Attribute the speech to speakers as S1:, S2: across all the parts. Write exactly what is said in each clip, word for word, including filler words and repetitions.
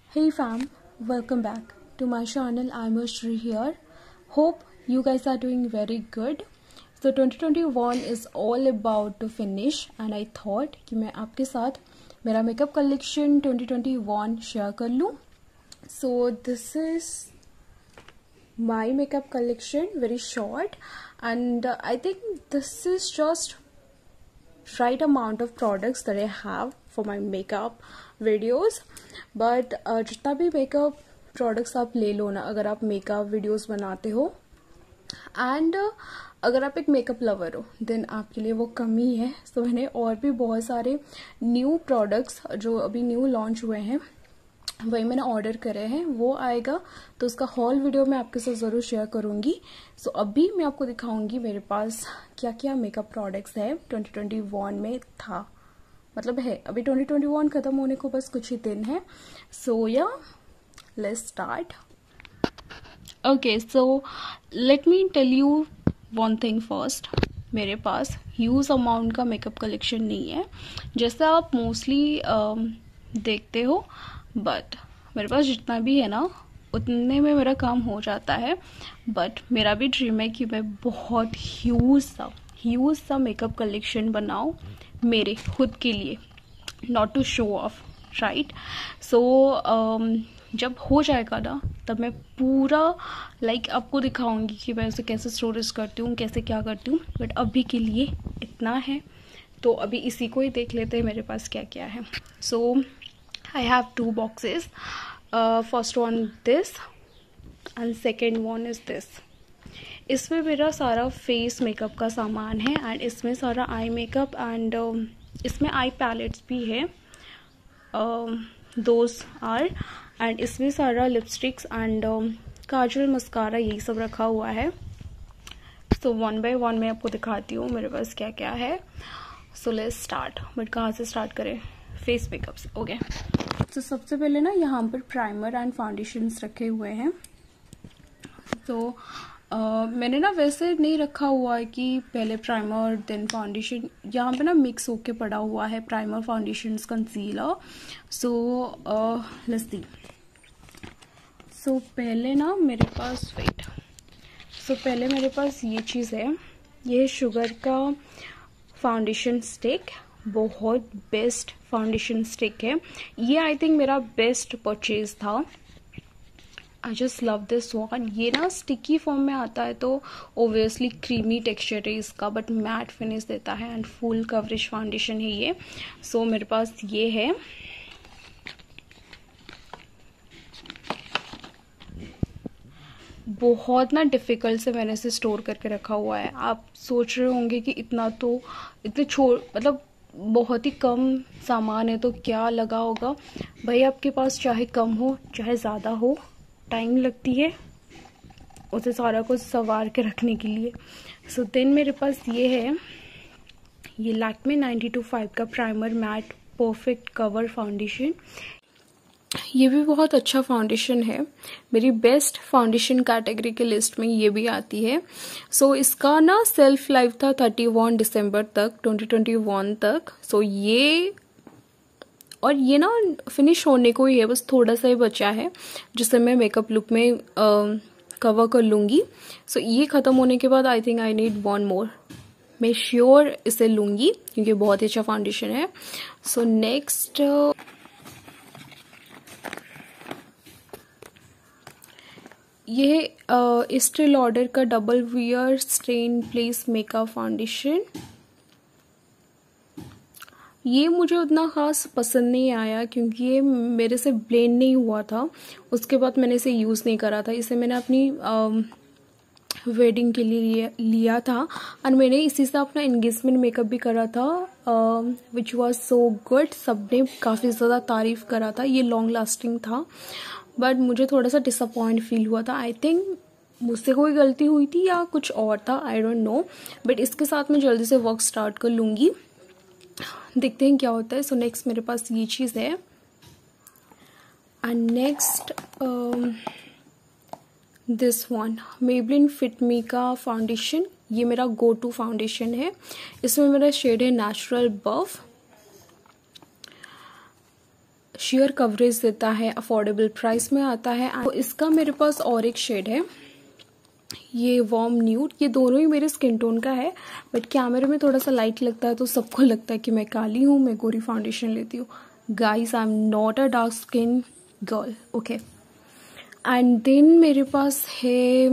S1: Hey fam, welcome back to my channel. I'm Ashri here. Hope you guys are doing very good. So twenty twenty-one is all about to finish and I thought कि मैं आपके साथ मेरा makeup collection twenty twenty-one share कर लूँ. So this is my makeup collection, very short, and uh, I think this is just right amount of products that I have for my makeup videos. But uh, जितना भी makeup products आप ले लो ना, अगर आप makeup videos बनाते हो and uh, अगर आप एक मेकअप लवर हो देन आपके लिए वो कमी है. सो so, मैंने और भी बहुत सारे न्यू प्रोडक्ट्स जो अभी न्यू लॉन्च हुए हैं वही मैंने ऑर्डर करे हैं, वो आएगा तो उसका हॉल वीडियो मैं आपके साथ ज़रूर शेयर करूँगी. सो so, अभी मैं आपको दिखाऊंगी मेरे पास क्या क्या मेकअप प्रोडक्ट्स है ट्वेंटी ट्वेंटी वन में था, मतलब है अभी ट्वेंटी ट्वेंटी वन ख़त्म होने को बस कुछ ही दिन है. सो या let's start. Okay, so let me tell you one thing first. मेरे पास ह्यूज अमाउंट का मेकअप कलेक्शन नहीं है जैसा आप मोस्टली uh, देखते हो, बट मेरे पास जितना भी है ना उतने में मेरा काम हो जाता है. बट मेरा भी ड्रीम है कि मैं बहुत ह्यूज सा ह्यूज सा मेकअप कलेक्शन बनाऊँ मेरे खुद के लिए, not to show off, right. So जब हो जाएगा ना तब मैं पूरा लाइक like, आपको दिखाऊंगी कि मैं उसे कैसे स्टोरेज करती हूँ, कैसे क्या करती हूँ. बट अभी के लिए इतना है तो अभी इसी को ही देख लेते हैं मेरे पास क्या क्या है. सो I have two boxes. Uh, first one this and second one is this. इसमें मेरा सारा फेस मेकअप का सामान है एंड इसमें सारा आई मेकअप एंड इसमें आई पैलेट्स भी है, दोस आर. एंड इसमें सारा लिपस्टिक्स एंड काजल मस्कारा यही सब रखा हुआ है. सो वन बाय वन मैं आपको दिखाती हूँ मेरे पास क्या क्या है. So let's start. बट कहाँ से स्टार्ट करें? फेस मेकअप से. ओके, तो सबसे पहले ना यहाँ पर प्राइमर एंड फाउंडेशंस रखे हुए हैं. तो uh, मैंने ना वैसे नहीं रखा हुआ है कि पहले प्राइमर देन फाउंडेशन, यहाँ पे ना मिक्स होके पड़ा हुआ है primer foundations concealer. So let's see. So पहले ना मेरे पास वेट सो so, पहले मेरे पास ये चीज़ है, ये शुगर का फाउंडेशन स्टिक, बहुत बेस्ट फाउंडेशन स्टिक है ये. आई थिंक मेरा बेस्ट परचेज था. I just love this one. ये ना स्टिकी फॉर्म में आता है तो ओबियसली क्रीमी टेक्सचर है इसका, बट मैट फिनिश देता है एंड फुल कवरेज फाउंडेशन है ये. सो so, मेरे पास ये है. बहुत ना डिफ़िकल्ट से मैंने इसे स्टोर करके रखा हुआ है. आप सोच रहे होंगे कि इतना तो इतने छोड़ मतलब बहुत ही कम सामान है तो क्या लगा होगा. भाई आपके पास चाहे कम हो चाहे ज़्यादा हो, टाइम लगती है उसे सारा कुछ संवार के रखने के लिए. सो so, देन मेरे पास ये है, ये लैक्मे नाइन्टी टू फाइव का primer matte perfect cover foundation. ये भी बहुत अच्छा फाउंडेशन है, मेरी बेस्ट फाउंडेशन कैटेगरी के लिस्ट में ये भी आती है. सो so, इसका ना सेल्फ लाइफ था थर्टी वन दिसंबर तक ट्वेंटी ट्वेंटी वन तक. सो so, ये और ये ना फिनिश होने को ही है, बस थोड़ा सा ही बचा है जिसे मैं मेकअप लुक में कवर कर लूँगी. सो so, ये ख़त्म होने के बाद I think I need one more. मैं श्योर इसे लूँगी क्योंकि बहुत ही अच्छा फाउंडेशन है. सो so, नेक्स्ट ये इस्टे लॉडर का double wear stay in place makeup foundation. ये मुझे उतना ख़ास पसंद नहीं आया क्योंकि ये मेरे से ब्लेंड नहीं हुआ था. उसके बाद मैंने इसे यूज़ नहीं करा था. इसे मैंने अपनी वेडिंग के लिए लिया, लिया था और मैंने इसी से अपना एंगेजमेंट मेकअप भी करा था, विच वाज सो गुड. सबने काफ़ी ज़्यादा तारीफ़ करा था. ये लॉन्ग लास्टिंग था बट मुझे थोड़ा सा डिसअपॉइंट फील हुआ था. आई थिंक मुझसे कोई गलती हुई थी या कुछ और था, आई डोंट नो. बट इसके साथ मैं जल्दी से वर्क स्टार्ट कर लूँगी, देखते हैं क्या होता है. सो so, नेक्स्ट मेरे पास ये चीज़ है. And next this one Maybelline fit me का फाउंडेशन. ये मेरा गो टू फाउंडेशन है. इसमें मेरा शेड है नेचुरल बफ. शेयर कवरेज देता है, अफोर्डेबल प्राइस में आता है। तो इसका मेरे पास और एक शेड है, ये वार्म न्यूड। ये दोनों ही मेरे स्किन टोन का है, बट कैमरे में थोड़ा सा लाइट लगता है तो सबको लगता है कि मैं काली हूँ, मैं गोरी फाउंडेशन लेती हूँ। Guys, I am not a dark skin girl, okay. And then मेरे पास है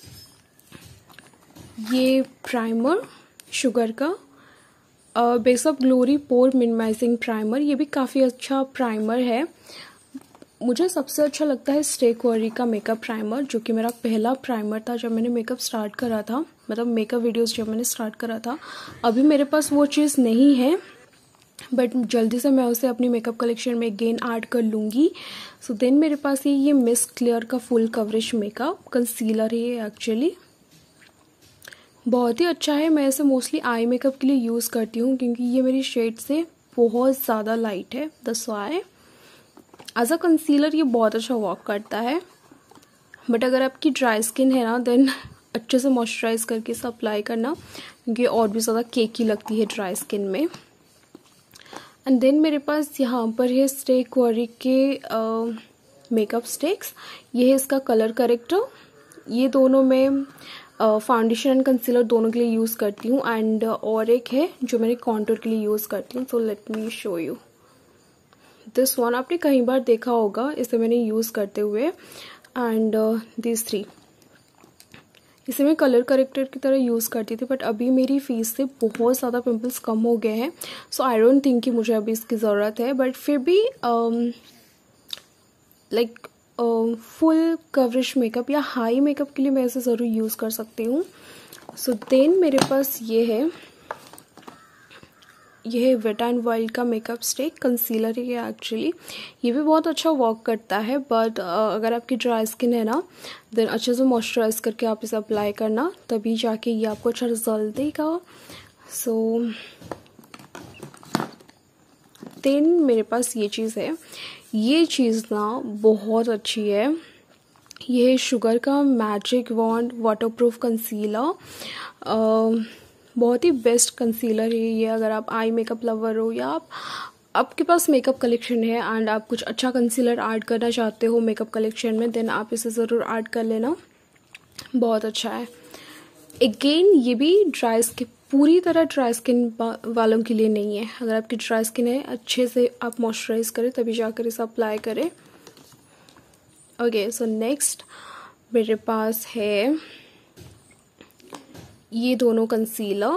S1: ये प्राइमर शुगर का, base of glory pore minimizing primer. ये भी काफ़ी अच्छा प्राइमर है। मुझे सबसे अच्छा लगता है स्टे क्वेरी का मेकअप प्राइमर, जो कि मेरा पहला प्राइमर था जब मैंने मेकअप स्टार्ट करा था, मतलब मेकअप वीडियोस जब मैंने स्टार्ट करा था। अभी मेरे पास वो चीज़ नहीं है, बट जल्दी से मैं उसे अपनी मेकअप कलेक्शन में अगेन ऐड कर लूँगी। सो देन मेरे पास ये ये मिस क्लियर का फुल कवरेज मेकअप कंसीलर है। एक्चुअली बहुत ही अच्छा है। मैं इसे मोस्टली आई मेकअप के लिए यूज़ करती हूँ क्योंकि ये मेरी शेड से बहुत ज़्यादा लाइट है, that's why. As a concealer ये बहुत अच्छा वर्क करता है, बट अगर आपकी ड्राई स्किन है ना, देन अच्छे से मॉइस्चराइज करके इसे अप्लाई करना, क्योंकि और भी ज़्यादा केकी लगती है ड्राई स्किन में। एंड देन मेरे पास यहाँ पर है स्टे क्वेरी के मेकअप स्टिक्स। ये है इसका कलर करेक्टर। ये दोनों में फाउंडेशन एंड कंसीलर दोनों के लिए यूज़ करती हूँ। एंड और एक है जो मैंने कॉन्टूर के लिए यूज़ करती हूँ। So let me show you this one. आपने कई बार देखा होगा इसे मैंने यूज़ करते हुए। एंड दिस थ्री, इसे मैं कलर करेक्टर की तरह यूज़ करती थी, बट अभी मेरी फेस से बहुत ज़्यादा पिंपल्स कम हो गए हैं, सो आई डोंट थिंक कि मुझे अभी इसकी ज़रूरत है। बट फिर भी लाइक फुल कवरेज मेकअप या हाई मेकअप के लिए मैं इसे ज़रूर यूज़ कर सकती हूँ। सो देन मेरे पास ये है, ये है वेट एंड वाइल्ड का मेकअप स्टिक कंसीलर है। एक्चुअली ये भी बहुत अच्छा वर्क करता है, बट uh, अगर आपकी ड्राई स्किन है ना, देन अच्छे से मॉइस्चराइज करके आप इसे अप्लाई करना, तभी जाके ये आपको अच्छा रिजल्ट देगा। सो देन मेरे पास ये चीज़ है, ये चीज़ ना बहुत अच्छी है। ये है शुगर का मैजिक वॉन्ड वाटरप्रूफ कंसीलर। बहुत ही बेस्ट कंसीलर है ये। अगर आप आई मेकअप लवर हो या आप आपके पास मेकअप कलेक्शन है एंड आप कुछ अच्छा कंसीलर ऐड करना चाहते हो मेकअप कलेक्शन में, देन आप इसे ज़रूर ऐड कर लेना, बहुत अच्छा है। अगेन ये भी ड्राई स्किन, पूरी तरह ड्राई स्किन वालों के लिए नहीं है। अगर आपकी ड्राई स्किन है, अच्छे से आप मॉइस्चराइज करें तभी जाकर इसे अप्लाई करें। ओके, सो नेक्स्ट मेरे पास है ये दोनों कंसीलर।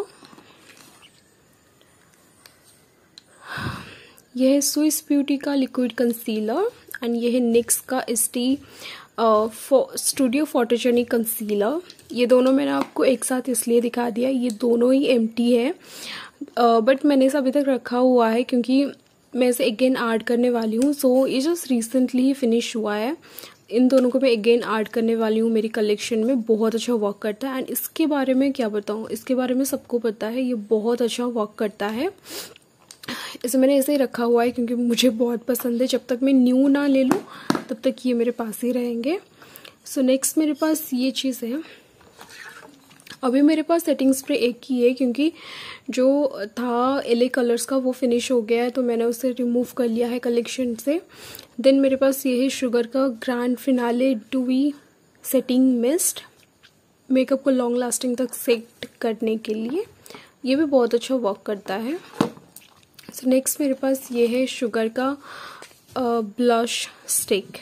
S1: यह है स्विस ब्यूटी का लिक्विड कंसीलर एंड ये है निक्स का एसटी स्टूडियो फोटोजेनिक कंसीलर। ये दोनों मैंने आपको एक साथ इसलिए दिखा दिया, ये दोनों ही एम्प्टी है, बट uh, मैंने इसे अभी तक रखा हुआ है क्योंकि मैं इसे अगेन ऐड करने वाली हूँ। सो so, ये जस्ट रिसेंटली ही फिनिश हुआ है। इन दोनों को मैं अगेन ऐड करने वाली हूँ मेरी कलेक्शन में। बहुत अच्छा वर्क करता है एंड इसके बारे में क्या बताऊँ, इसके बारे में सबको पता है, ये बहुत अच्छा वर्क करता है। इसे मैंने ऐसे ही रखा हुआ है क्योंकि मुझे बहुत पसंद है। जब तक मैं न्यू ना ले लूँ तब तक ये मेरे पास ही रहेंगे। सो so, नेक्स्ट मेरे पास ये चीज़ है। अभी मेरे पास सेटिंग स्प्रे एक ही है क्योंकि जो था एले कलर्स का वो फिनिश हो गया है, तो मैंने उसे रिमूव कर लिया है कलेक्शन से। देन मेरे पास ये है शुगर का grand finale dewy setting mist, makeup को लॉन्ग लास्टिंग तक सेट करने के लिए। ये भी बहुत अच्छा वर्क करता है। सो so, नेक्स्ट मेरे पास ये है शुगर का ब्लश स्टिक,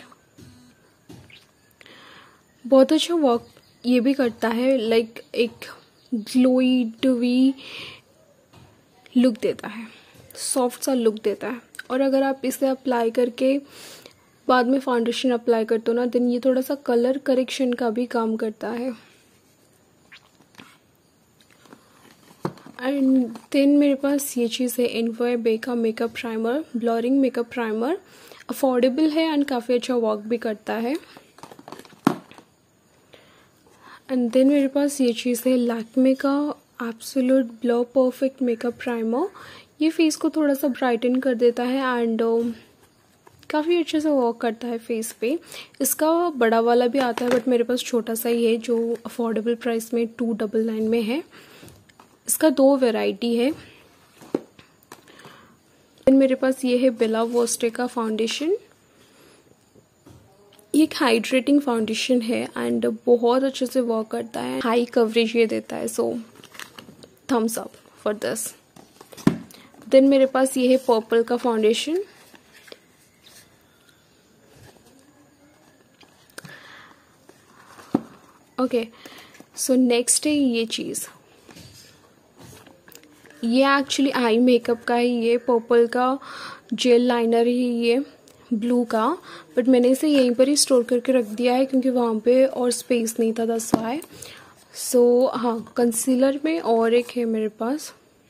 S1: बहुत अच्छा वर्क ये भी करता है। लाइक एक ग्लोई डुई लुक देता है, सॉफ्ट सा लुक देता है। और अगर आप इसे अप्लाई करके बाद में फाउंडेशन अप्लाई करते हो ना, देन ये थोड़ा सा कलर करेक्शन का भी काम करता है। एंड देन मेरे पास ये चीज़ है इनफोए बे का makeup primer, blurring makeup primer. Affordable है एंड काफ़ी अच्छा वर्क भी करता है। एंड देन मेरे पास ये चीज़ है लैक्मे का absolute blur perfect makeup primer. ये फेस को थोड़ा सा ब्राइटन कर देता है एंड uh, काफ़ी अच्छे से वर्क करता है फेस पे। इसका बड़ा वाला भी आता है बट मेरे पास छोटा सा ही है जो अफोर्डेबल प्राइस में टू डबल नाइन में है। इसका दो वैरायटी है। देन मेरे पास ये है बेला वोस्टे का फाउंडेशन। ये एक हाइड्रेटिंग फाउंडेशन है एंड बहुत अच्छे से वर्क करता है, हाई कवरेज ये देता है, so thumbs up for this. Then मेरे पास ये है पर्पल का फाउंडेशन। ओके, सो नेक्स्ट है ये चीज़, ये एक्चुअली आई मेकअप का है, ये पर्पल का जेल लाइनर है ये ब्लू का, बट मैंने इसे यहीं पर ही स्टोर करके रख दिया है क्योंकि वहाँ पे और स्पेस नहीं था, दैट्स व्हाई। सो हाँ, कंसीलर में और एक है मेरे पास,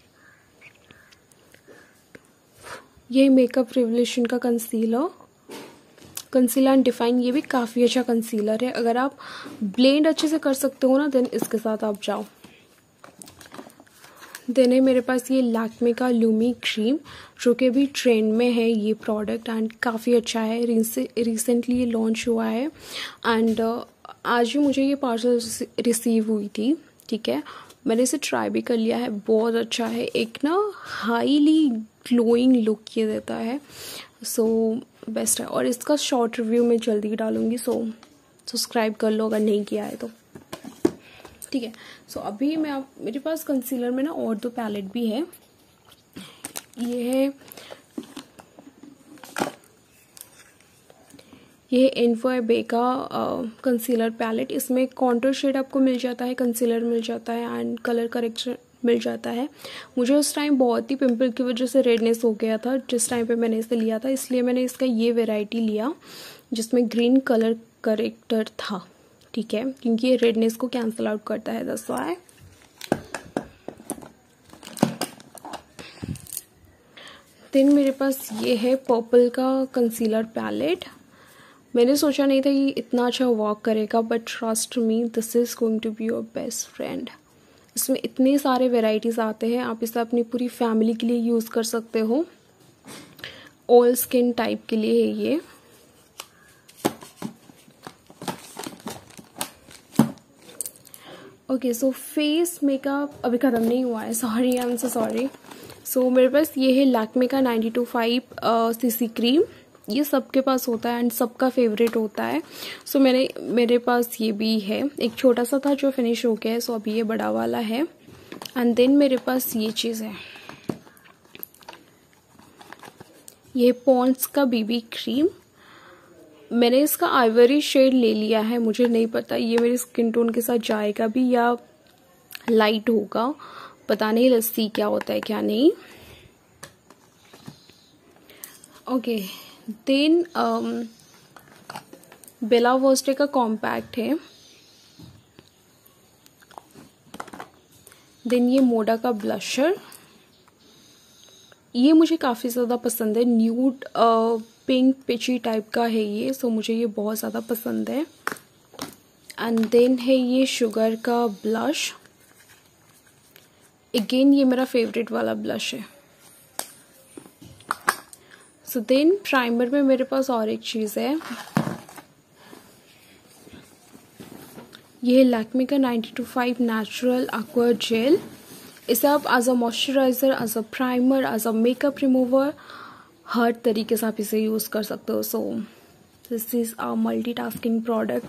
S1: ये मेकअप रिवोल्यूशन का कंसीलर, कंसीलर एंड डिफाइन। ये भी काफ़ी अच्छा कंसीलर है, अगर आप ब्लेंड अच्छे से कर सकते हो ना देन इसके साथ आप जाओ। देन है मेरे पास ये लैक्मे का लूमी क्रीम, जो कि अभी ट्रेंड में है ये प्रोडक्ट एंड काफ़ी अच्छा है, रिसेंटली ये लॉन्च हुआ है एंड uh, आज ही मुझे ये पार्सल रिसीव हुई थी, ठीक है। मैंने इसे ट्राई भी कर लिया है, बहुत अच्छा है, एक ना हाईली ग्लोइंग लुक ये देता है, सो बेस्ट है। और इसका शॉर्ट रिव्यू मैं जल्दी डालूंगी, सो सब्सक्राइब कर लो अगर नहीं किया है तो, ठीक है। सो so, अभी मैं आप मेरे पास कंसीलर में ना और दो पैलेट भी है, ये है ये इन्फो बे का कंसीलर पैलेट। इसमें कॉन्टूर शेड आपको मिल जाता है, कंसीलर मिल जाता है एंड कलर करेक्शन मिल जाता है। मुझे उस टाइम बहुत ही पिंपल की वजह से रेडनेस हो गया था जिस टाइम पे मैंने इसे लिया था, इसलिए मैंने इसका ये वेराइटी लिया जिसमें ग्रीन कलर करेक्टर था, ठीक है, क्योंकि ये रेडनेस को कैंसिल आउट करता है, दैट्स व्हाई। देन मेरे पास ये है पर्पल का कंसीलर पैलेट। मैंने सोचा नहीं था कि इतना अच्छा वर्क करेगा, but trust me this is going to be your best friend. इसमें इतने सारे वेराइटीज आते हैं, आप इसे अपनी पूरी फैमिली के लिए यूज कर सकते हो, ऑल स्किन टाइप के लिए है ये। ओके, सो फेस मेकअप अभी ख़त्म नहीं हुआ है, sorry, I am so sorry. So मेरे पास ये है लैक्मे का ninety to five CC cream, ये सबके पास होता है एंड सबका फेवरेट होता है। सो so, मैंने मेरे पास ये भी है, एक छोटा सा था जो फिनिश हो गया है, सो so अभी ये बड़ा वाला है। एंड देन मेरे पास ये चीज़ है, ये पॉन्ड्स का बीबी क्रीम। मैंने इसका आइवरी शेड ले लिया है, मुझे नहीं पता ये मेरी स्किन टोन के साथ जाएगा भी या लाइट होगा, पता नहीं, लस्सी क्या होता है क्या नहीं। ओके, देन बेला वोस्टे का कॉम्पैक्ट है। देन ये मोडा का ब्लशर, ये मुझे काफ़ी ज़्यादा पसंद है, न्यूड पिंक पिची टाइप का है ये, सो मुझे ये बहुत ज़्यादा पसंद है। एंड देन है ये शुगर का ब्लश, अगेन ये मेरा फेवरेट वाला ब्लश है। सो देन प्राइमर में मेरे पास और एक चीज़ है, ये है लैक्मे का ninety to five natural aqua gel. इसे आप as a moisturiser, as a primer, as a makeup remover, हर तरीके से आप इसे यूज़ कर सकते हो। So this is a multitasking product.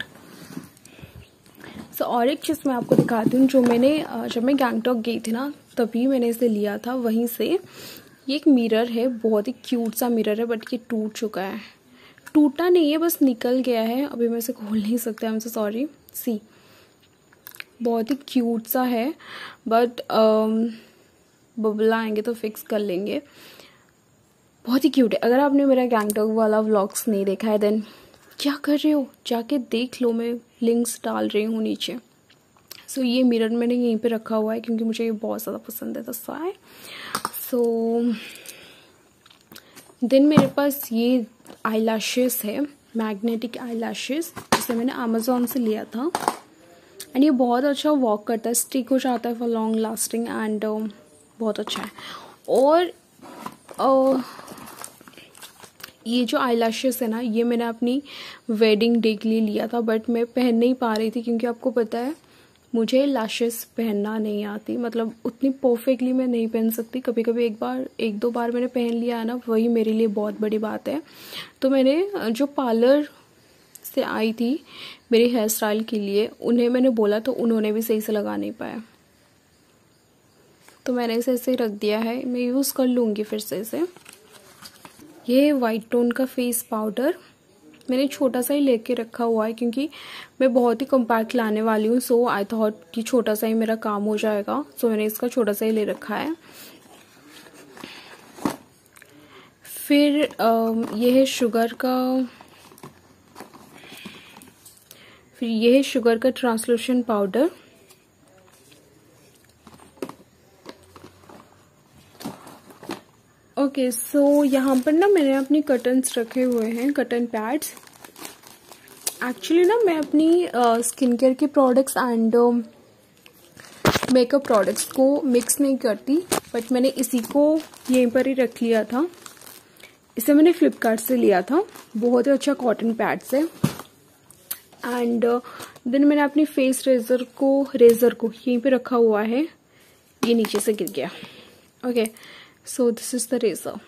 S1: So और एक चीज़ मैं आपको दिखाती हूँ, जो मैंने जब मैं गैंगटॉक गई थी ना तभी मैंने इसे लिया था वहीं से। ये एक मिरर है, बहुत ही क्यूट सा मिरर है, बट ये टूट चुका है, टूटा नहीं है बस निकल गया है, अभी मैं इसे खोल नहीं सकता, आई एम सो सॉरी। सी, बहुत ही क्यूट सा है, बट बबल आएंगे तो फिक्स कर लेंगे, बहुत ही क्यूट है। अगर आपने मेरा गैंगटॉक वाला व्लॉग्स नहीं देखा है देन क्या कर रहे हो, जाके देख लो, मैं लिंक्स डाल रही हूँ नीचे। सो so, ये मिरर मैंने यहीं पे रखा हुआ है क्योंकि मुझे ये बहुत ज़्यादा पसंद है, तो साय। सो देन मेरे पास ये आई लैशेस है, मैग्नेटिक आई लैशेस, जिसे मैंने अमेजोन से लिया था एंड ये बहुत अच्छा वर्क करता है, स्टिक हो जाता है फॉर लॉन्ग लास्टिंग एंड बहुत अच्छा है। और uh, ये जो आई लैशेस है ना, ये मैंने अपनी वेडिंग डे के लिए लिया था, बट मैं पहन नहीं पा रही थी क्योंकि आपको पता है मुझे लैशेस पहनना नहीं आती, मतलब उतनी परफेक्टली मैं नहीं पहन सकती। कभी कभी एक बार एक दो बार मैंने पहन लिया है ना, वही मेरे लिए बहुत बड़ी बात है। तो मैंने जो पार्लर से आई थी मेरे हेयर स्टाइल के लिए, उन्हें मैंने बोला तो उन्होंने भी सही से लगा नहीं पाया, तो मैंने इसे ऐसे ही रख दिया है। मैं यूज़ कर लूँगी फिर से इसे। ये वाइट टोन का फेस पाउडर मैंने छोटा सा ही लेके रखा हुआ है, क्योंकि मैं बहुत ही कम्पैक्ट लाने वाली हूँ। सो आई थॉट कि छोटा सा ही मेरा काम हो जाएगा, सो मैंने इसका छोटा सा ही ले रखा है। फिर ये है शुगर का फिर ये है शुगर का ट्रांसलूशन पाउडर। ओके, सो यहाँ पर ना मैंने अपनी कर्टन्स रखे हुए हैं, कर्टन पैड्स। एक्चुअली ना मैं अपनी स्किन केयर के प्रोडक्ट्स एंड मेकअप प्रोडक्ट्स को मिक्स नहीं करती, बट मैंने इसी को यहीं पर ही रख लिया था। इसे मैंने फ्लिपकार्ट से लिया था, बहुत ही अच्छा कॉटन पैड्स है। एंड देन मैंने अपनी फेस रेजर को रेजर को यहीं पे रखा हुआ है, ये नीचे से गिर गया। Okay, so this is the razor.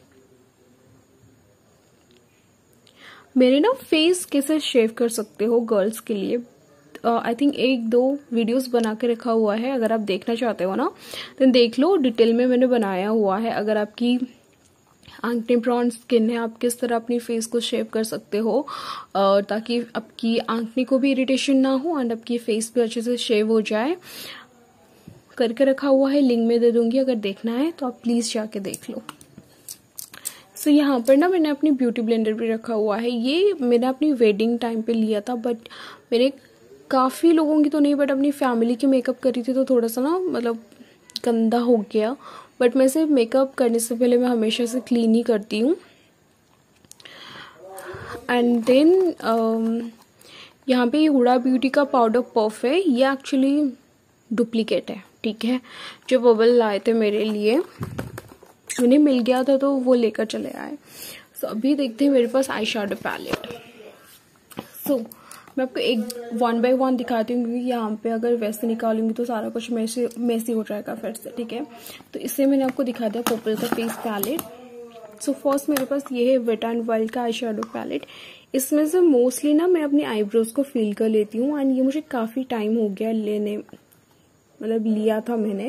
S1: मेरे ना फेस कैसे शेव कर सकते हो गर्ल्स के लिए, आई uh, थिंक एक दो वीडियोस बना के रखा हुआ है, अगर आप देखना चाहते हो ना तो देख लो, डिटेल में मैंने बनाया हुआ है। अगर आपकी एक्ने प्रोन स्किन है, आप किस तरह अपनी फेस को शेव कर सकते हो uh, ताकि आपकी एक्ने को भी इरिटेशन ना हो एंड आपकी फेस भी अच्छे से शेव हो जाए, करके रखा हुआ है। लिंक में दे दूंगी, अगर देखना है तो आप प्लीज जाके देख लो। सो so, यहाँ पर ना मैंने अपनी ब्यूटी ब्लेंडर भी रखा हुआ है। ये मैंने अपनी वेडिंग टाइम पे लिया था, बट मैंने काफ़ी लोगों की तो नहीं, बट अपनी फैमिली की मेकअप करी थी, तो थोड़ा सा ना मतलब गंदा हो गया। बट मैं सिर्फ मेकअप करने से पहले मैं हमेशा से क्लीन ही करती हूँ। एंड देन um, यहाँ पे ये हुडा ब्यूटी का पाउडर पफ है, ये एक्चुअली डुप्लीकेट है, ठीक है। जो बबल लाए थे मेरे लिए, उन्हें मिल गया था तो वो लेकर चले आए। सो so, अभी देखते हैं मेरे पास आई शैडो पैलेट। सो मैं आपको एक वन बाय वन दिखाती हूँ, क्योंकि यहाँ पे अगर वैसे निकालूंगी तो सारा कुछ मैसी मैसी हो जाएगा फिर से, ठीक है। तो इससे मैंने आपको दिखा दिया पर्पल का फेस पैलेट। सो फर्स्ट मेरे पास ये है वेट एंड वाइल्ड का आई शैडो पैलेट। इसमें से मोस्टली ना मैं अपनी आईब्रोज को फिल कर लेती हूँ, एंड ये मुझे काफ़ी टाइम हो गया लेने, मतलब लिया था मैंने।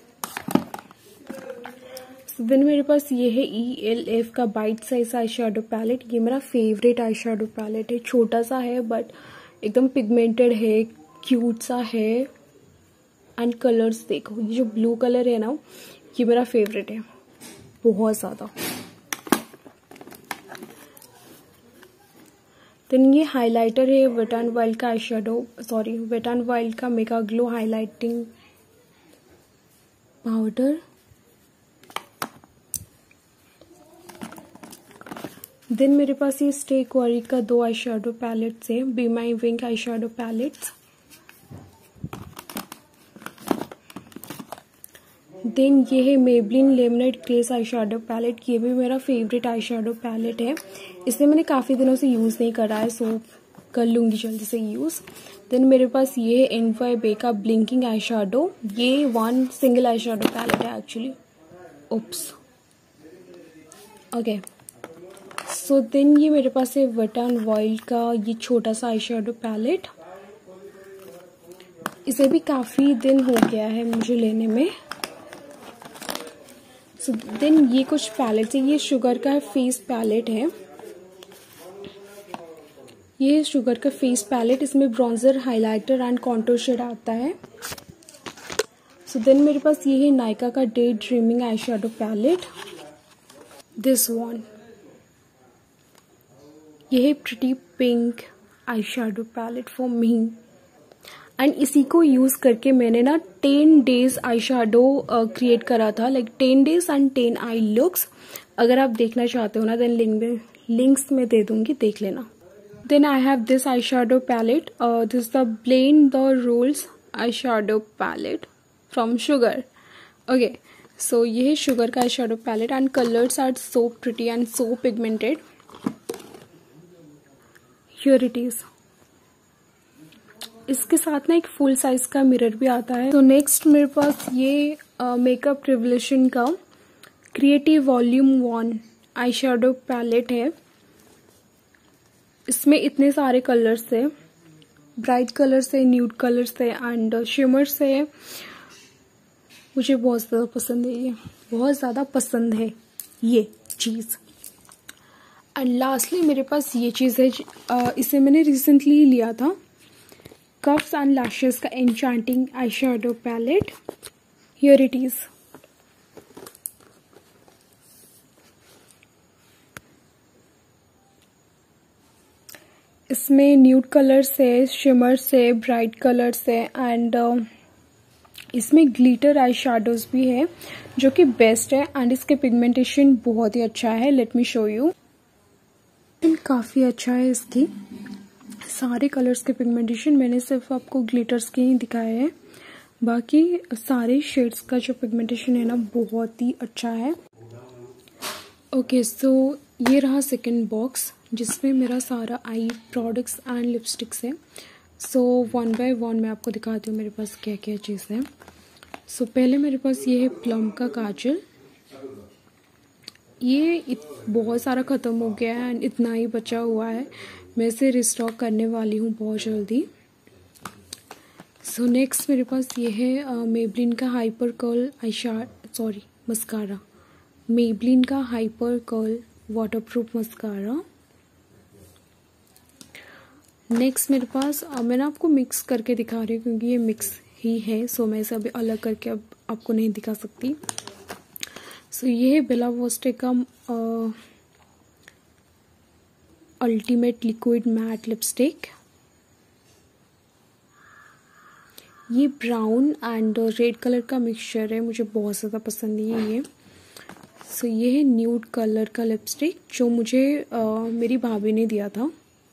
S1: देन मेरे पास ये है ई एल एफ का bite size eye shadow palette. ये मेरा फेवरेट आई शैडो पैलेट है, छोटा सा है बट एकदम पिगमेंटेड है, क्यूट सा है। एंड कलर्स देखो, ये जो ब्लू कलर है ना, ये मेरा फेवरेट है बहुत ज़्यादा। देन ये हाइलाइटर है वेट एंड वाइल्ड का eye shadow sorry wet and wild का mega glow highlighting powder. Then मेरे पास ये स्टे क्वारी का दो आई शैडो पैलेट्स है, be my wing eye shadow palettes. Then ये है Maybelline lemonade glace eye shadow palette. ये भी मेरा फेवरेट आई शैडो पैलेट है, इसे मैंने काफ़ी दिनों से यूज़ नहीं करा है, सो कर लूँगी जल्दी से यूज़। देन मेरे पास ये है एन वाई बे का ब्लिंकिंग आई शैडो। ये one single eye shadow palette है actually, oops, okay. So then ये मेरे पास है वेट एंड वाइल्ड का ये छोटा सा आई शैडो पैलेट। इसे भी काफ़ी दिन हो गया है मुझे लेने में। सो so, देन ये कुछ पैलेट्स है, ये शुगर का फेस पैलेट है। ये शुगर का फेस पैलेट, इसमें bronzer, highlighter and contour shade आता है। सो so, देन मेरे पास ये है नायका का daydreaming eye shadow palette, this one. ये है pretty pink eye shadow palette for me, and इसी को यूज़ करके मैंने ना ten days eyeshadow create करा था, like ten days and ten eye looks. अगर आप देखना चाहते हो ना, देन लिंक में लिंक्स में दे दूंगी, देख लेना। Then I have this eye shadow palette, this the blend the rules eye shadow palette from Sugar, okay. So ये है शुगर का eye shadow palette and colours are so pretty and so pigmented. Here it is. इसके साथ ना एक full size का mirror भी आता है। तो नेक्स्ट मेरे पास ये मेकअप रिवोल्यूशन का creative volume one eye shadow palette है। इसमें इतने सारे कलर्स है, ब्राइट कलर्स है, न्यूड कलर्स है एंड शिमर्स है। मुझे बहुत ज़्यादा पसंद है, ये बहुत ज़्यादा पसंद है ये चीज़। एंड लास्टली मेरे पास ये चीज़ है, इसे मैंने रिसेंटली लिया था, कफ्स एंड लैशेस का enchanting eye shadow palette. Here it is. इसमें न्यूड कलर्स है, शिमर्स है, ब्राइट कलर्स है एंड uh, इसमें ग्लिटर आई शेडोज भी है जो कि बेस्ट है एंड इसके पिगमेंटेशन बहुत ही अच्छा है। Let me show you. काफ़ी अच्छा है इसकी सारे कलर्स के पिगमेंटेशन। मैंने सिर्फ आपको ग्लिटर्स के ही दिखाए हैं, बाकी सारे शेड्स का जो पिगमेंटेशन है ना बहुत ही अच्छा है। ओके सो ये रहा सेकंड बॉक्स जिसमें मेरा सारा आई प्रोडक्ट्स एंड लिपस्टिक्स है। सो वन बाय वन मैं आपको दिखाती हूँ मेरे पास क्या क्या चीज़ है। सो so, पहले मेरे पास ये है प्लम का काजल। ये इत, बहुत सारा ख़त्म हो गया है एंड इतना ही बचा हुआ है, मैं इसे रिस्टॉक करने वाली हूँ बहुत जल्दी। सो so, नेक्स्ट मेरे पास ये है मेबलिन का hyper curl eye shard sorry mascara, Maybelline का hyper curl waterproof mascara. Next मेरे पास uh, मैंने आपको मिक्स करके दिखा रही हूँ क्योंकि ये मिक्स ही है, सो मैं इसे अभी अलग करके अब आपको नहीं दिखा सकती। सो so, ये है बेला वोस्टे का अल्टीमेट लिक्विड मैट लिपस्टिक। ये ब्राउन एंड रेड कलर का मिक्सचर है, मुझे बहुत ज़्यादा पसंद है ये। सो so, ये है न्यूड कलर का लिपस्टिक जो मुझे uh, मेरी भाभी ने दिया था।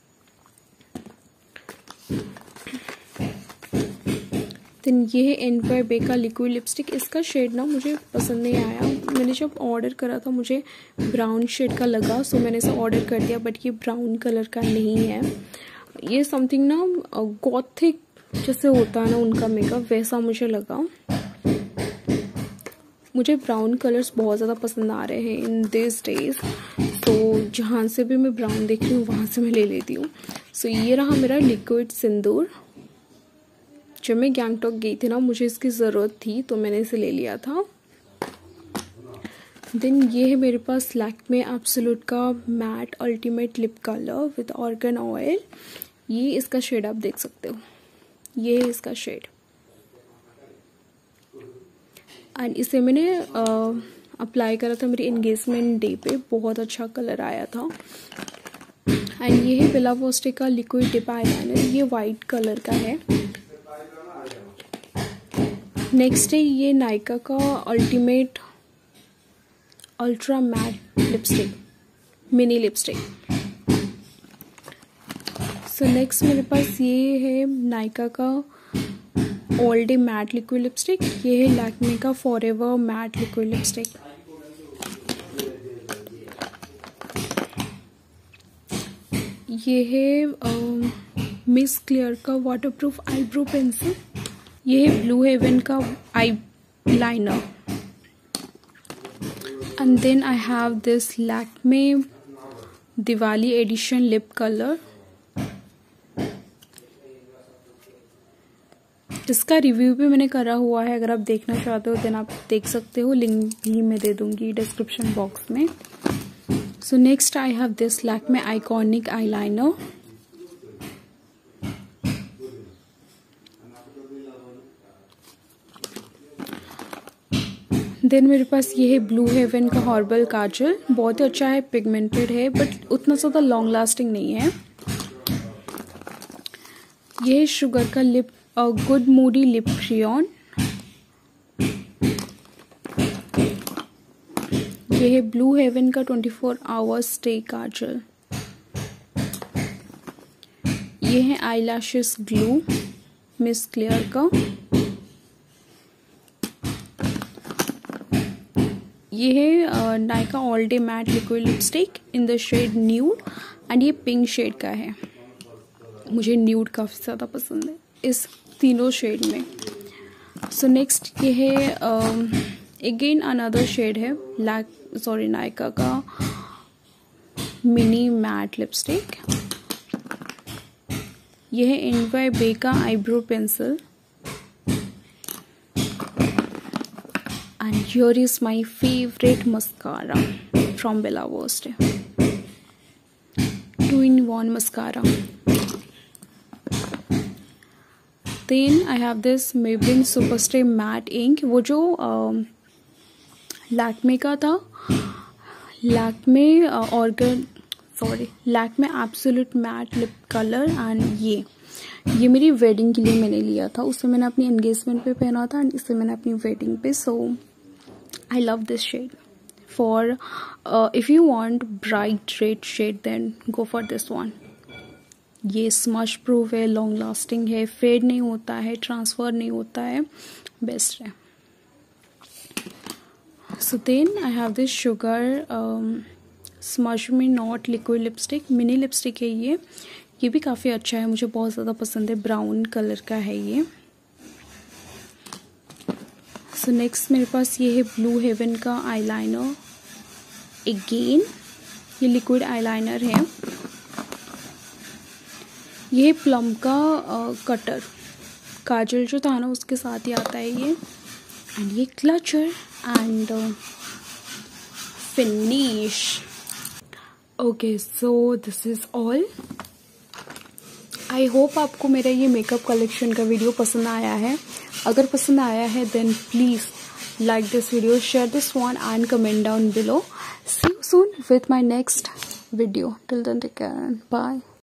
S1: देन ये है एन वाई बे का लिक्विड लिपस्टिक। इसका शेड ना मुझे पसंद नहीं आया, मैंने जब ऑर्डर करा था मुझे ब्राउन शेड का लगा, सो मैंने इसे ऑर्डर कर दिया, बट ये ब्राउन कलर का नहीं है। ये समथिंग ना गॉथिक जैसे होता है ना उनका मेकअप, वैसा मुझे लगा। मुझे ब्राउन कलर्स बहुत ज़्यादा पसंद आ रहे हैं इन दिस डेज, तो जहाँ से भी मैं ब्राउन देख रही हूँ वहाँ से मैं ले लेती हूँ। सो so, ये रहा मेरा लिक्विड सिंदूर। जब मैं गैंगटॉक गई थी ना मुझे इसकी ज़रूरत थी तो मैंने इसे ले लिया था। देन ये है मेरे पास लैक्मे एब्सोल्यूट का matte ultimate lip colour with argan oil. ये इसका शेड आप देख सकते हो, ये है इसका शेड एंड इसे मैंने अप्लाई करा था मेरी एंगेजमेंट डे पे, बहुत अच्छा कलर आया था। एंड ये है बेला वोस्टे का लिक्विड डिप आईलाइनर, ये वाइट कलर का है। नेक्स्ट है ये नायका का ultimate ultra matte lipstick, mini lipstick. So next मेरे पास ये है नायका का all day matte liquid lipstick. ये है लैक्मे का फॉरएवर मैट लिक्विड लिपस्टिक। ये है मिस क्लियर का वाटरप्रूफ आईब्रो पेंसिल। ये है ब्लू हेवन का eye liner and then I have this Lakme Diwali edition lip colour. इसका रिव्यू भी मैंने करा हुआ है, अगर आप देखना चाहते हो देन आप देख सकते हो, लिंक भी मैं दे दूंगी डिस्क्रिप्शन बॉक्स में। So next I have this Lakme iconic eyeliner. Then मेरे पास ये है ब्लू हेवन का हॉर्बल काजल, बहुत ही अच्छा है, पिगमेंटेड है बट उतना ज़्यादा लॉन्ग लास्टिंग नहीं है। ये है शुगर का lip good moody lip crayon. ये है ब्लू हेवन का twenty four hours stay kajal. ये है eye lashes glue Miss Claire का। ये है Nykaa all day matte liquid lipstick in the shade nude and ये पिंक शेड का है, मुझे न्यूड काफ़ी ज़्यादा पसंद है। इस तीनों शेड में। सो नेक्स्ट ये है अगेन अनदर शेड है लैक सॉरी नायका का मिनी मैट लिपस्टिक। यह है इन बाय बे का eyebrow pencil and here is my favourite mascara from Bella Voste, two in one mascara. Then I have this Maybelline superstay matte ink, वो जो लैक्मे uh, का था, Lakme argan sorry Lakme absolute matte lip colour. And ये ये मेरी wedding के लिए मैंने लिया था, उससे मैंने अपनी एंगेजमेंट पे पहना था एंड इससे मैंने अपनी वेडिंग पे। So I love this shade for if you want bright red shade then go for this one. ये स्मश प्रूफ है, लॉन्ग लास्टिंग है, फेड नहीं होता है, ट्रांसफर नहीं होता है, बेस्ट है। So then I have this Sugar smudge me not liquid lipstick, mini lipstick है ये ये भी काफ़ी अच्छा है, मुझे बहुत ज़्यादा पसंद है, ब्राउन कलर का है ये। सो so नेक्स्ट मेरे पास ये है ब्लू हेवन का आईलाइनर, अगेन ये लिक्विड आईलाइनर है। ये प्लम का कटर, काजल जो था ना उसके साथ ही आता है ये। एंड ये क्लचर and finish. Okay so this is all. I hope आपको मेरा ये मेकअप कलेक्शन का वीडियो पसंद आया है। अगर पसंद आया है then please like this video, share this one and comment down below. See you soon with my next video. Till then, take care and bye.